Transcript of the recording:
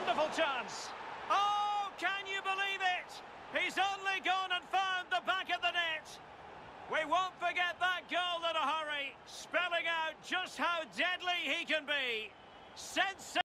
Wonderful chance. Oh, can you believe it? He's only gone and found the back of the net. We won't forget that goal in a hurry, spelling out just how deadly he can be. Sensational.